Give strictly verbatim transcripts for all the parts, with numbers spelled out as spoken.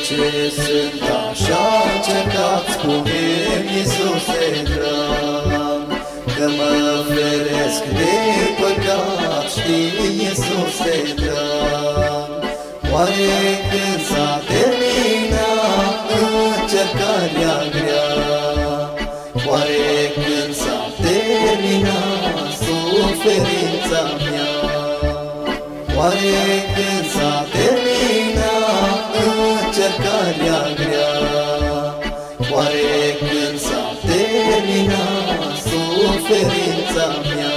ce sunt așa, certați cu mine, Iisuse drag, că mă feresc de păcat, știi, Iisuse drag. Oare când s-a terminat încercarea grea? Oare când s-a terminat suferința mea? Oare când s-a terminat încercarea grea? Oare când s-a terminat suferința mea?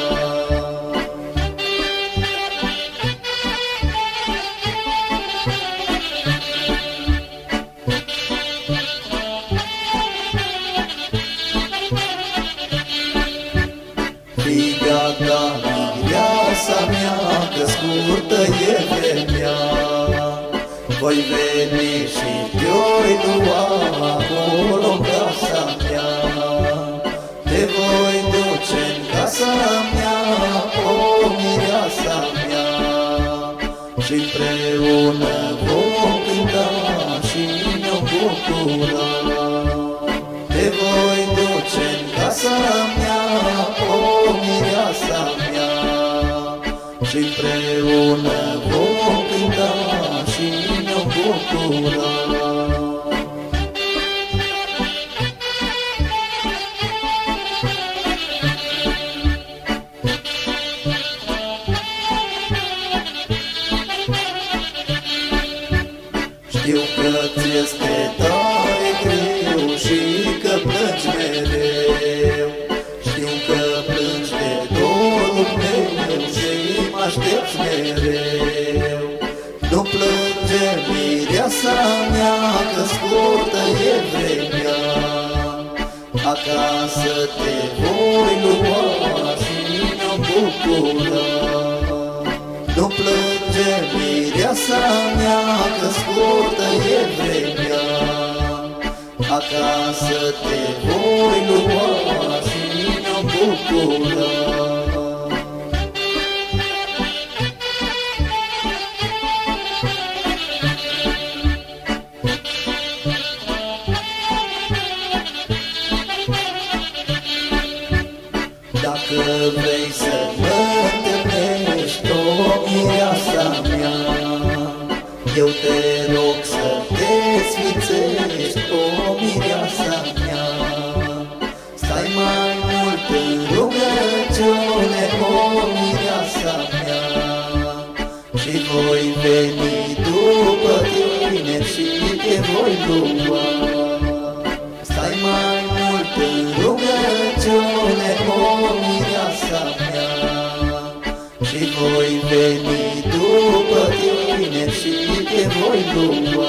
Fii gata, viața mea, că scurtă e vremea. Voi veni și te-oi lua acolo în casa mea. Te voi duce în casa mea, o mireasa mea, și împreună vom cânta și ne-o bucura. Te voi duce în casa mea, o mireasa mea, și împreună vom cânta și ne-o bucura. Știu că-ți este tare greu și că plângi mereu. Știu că plângi de dorul meu și mă aștepți mereu. Nu plânge, mireasa mea, că scurtă e vremea. Acasă te voi lua și ne-o bucura. Nu plânge, mireasa mea, că scurtă e vremea. Acasă te voi lua și ne-o bucura. Dacă vrei să mă întâlnești, o mireasa mea, eu te rog să te sfințești, o mireasa mea. Stai mai mult în rugăciune, o mireasa mea, și voi veni după tine și te voi lua. Stai mai mult în rugăciune, o mireasa mea, și voi veni după tine și te voi lua.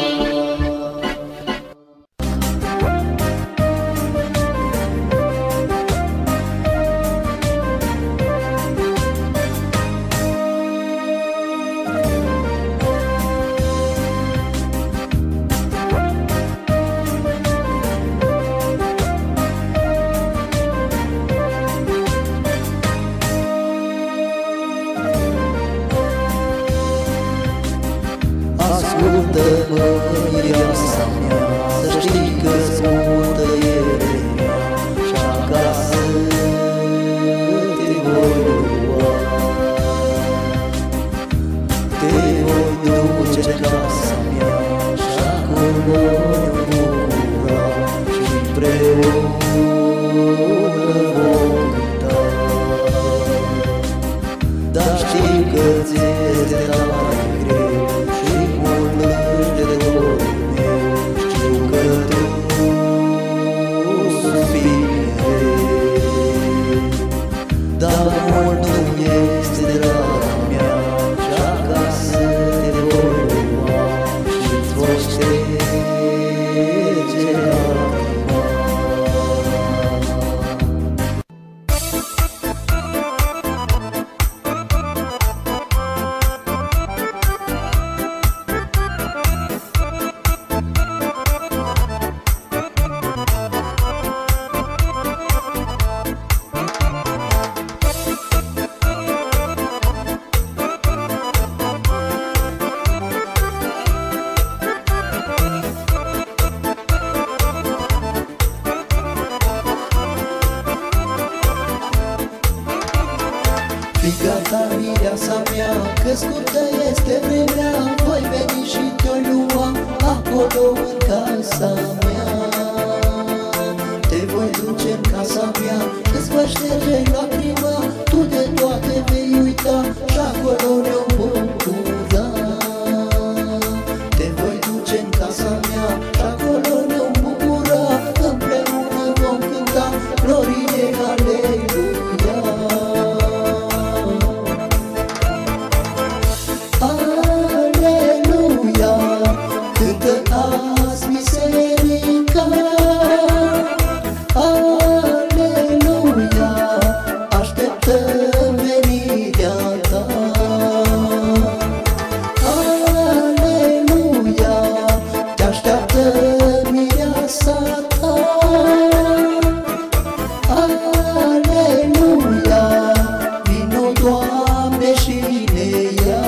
că scurtă este vremea, voi veni și te-o lua acolo în casa mea. Te voi duce în casa mea, îți voi șterge lacrima, tu de toate vei uita și acolo ne-o bucura. Te voi duce în casa mea și acolo ne-o bucura, împreună vom cânta glorie, aleluia. Aleluia, cântă azi biserica. Aleluia, așteptăm venirea ta. Aleluia, te așteaptă mireasa ta. Aleluia, vino Doamne și ne ia.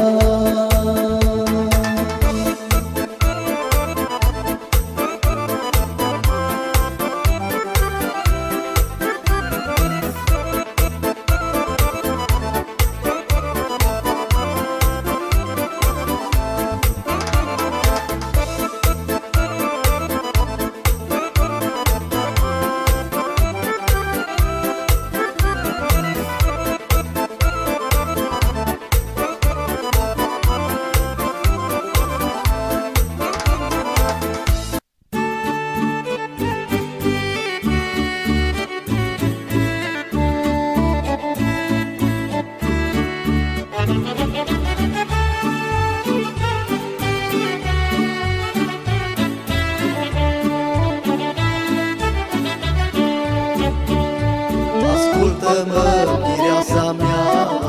Ascultă-mă, mireasa mea,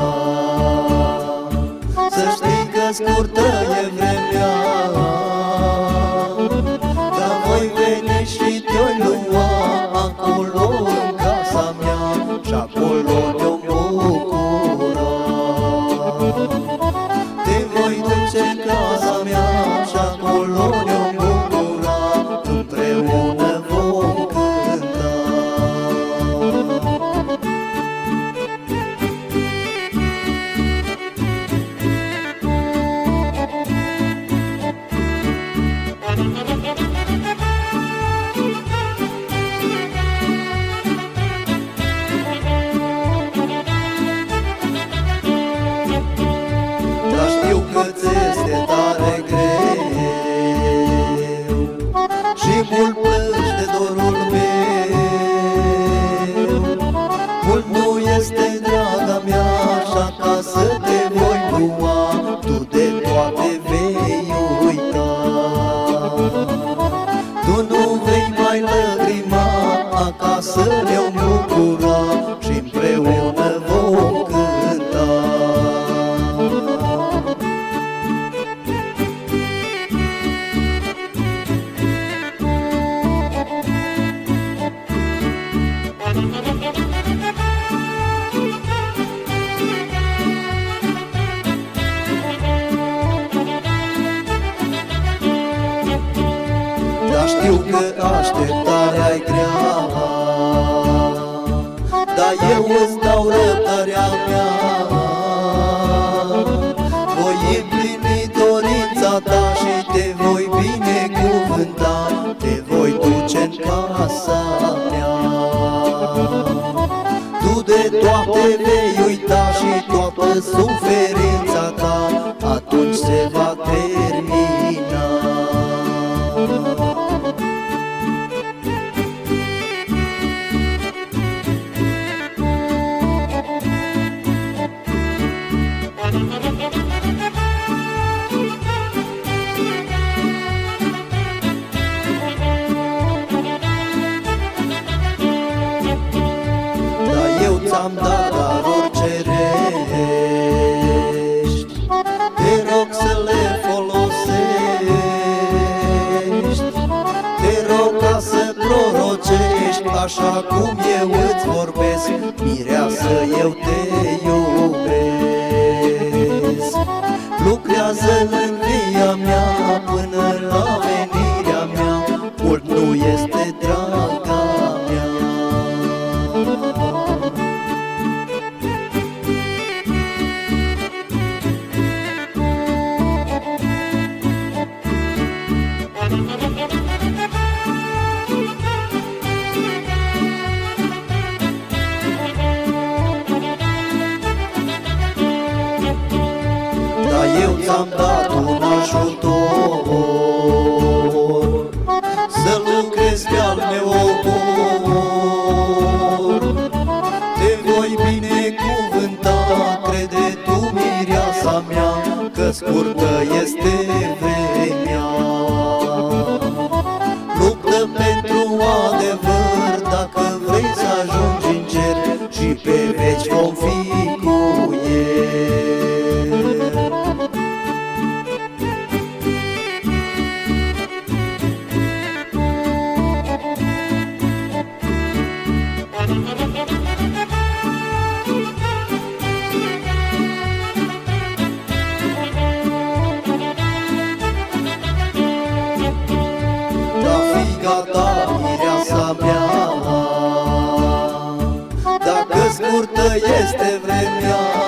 să știi că scurtă e vremea. Dar voi veni și te-o lua acolo în casa mea și acolo ne-o bucura. Te voi duce în casa mea și acolo ne-o bucura, împreună vom cânta. Dar știu că ți este tare greu și mult plângi de dorul meu. Mult nu este, draga mea, și acasă te voi lua, tu de toate vei uita. Tu nu vei mai lăgrima, acasă ne-o bucura și împreună vom cânta. Dar știu că așteptarea-i grea, dar eu îți dau răbdarea mea. Voi împlini dorința ta și te voi binecuvânta, te voi duce în casa mea. Tu de toate vei uita și toată suferința ta atunci se va termina. Dar eu ți-am dat daruri cerești, te rog să le folosești. Te rog ca să prorocești așa cum eu îți vorbesc. Mireasă, eu te iubesc. Lucrează în via mea până la venirea mea, mult nu este, draga mea. ți-am dat un ajutor, să lucrezi pe-al meu ocol. Te voi binecuvânta, crede tu, mireasa mea, că scurtă este vremea. Luptă pentru adevăr, dacă vrei să ajungi în cer, și pe veci vom fi cu el. Da, fiica ta, mireasa mea, dacă scurtă este vremea,